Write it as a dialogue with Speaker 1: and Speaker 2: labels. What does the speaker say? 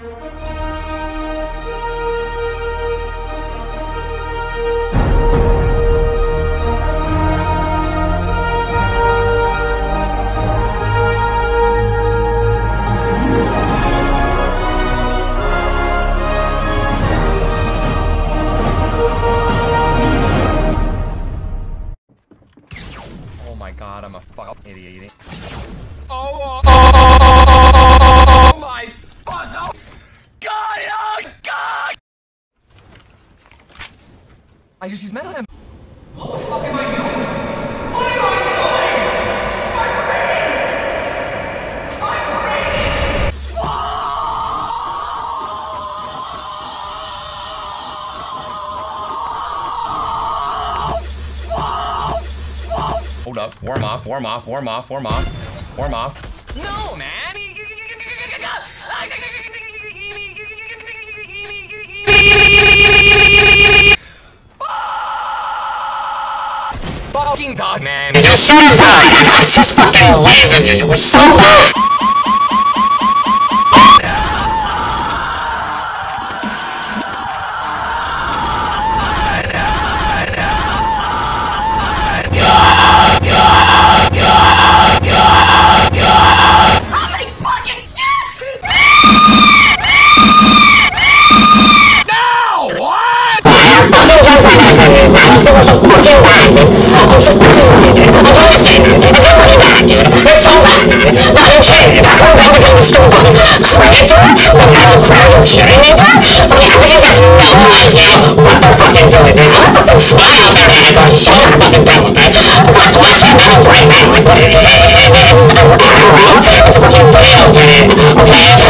Speaker 1: Oh my god, I'm a fucking idiot. Oh my fuck! Oh god! Oh god! I just used metal him. What the fuck am I doing? What am I doing? I'm breathing! Hold up. Warm off, warm off, warm off, warm off. Warm off. No, man! Fucking dog, man!
Speaker 2: You should have died, and I just fucking lasered you. It was so bad. It's a fucking video game, okay?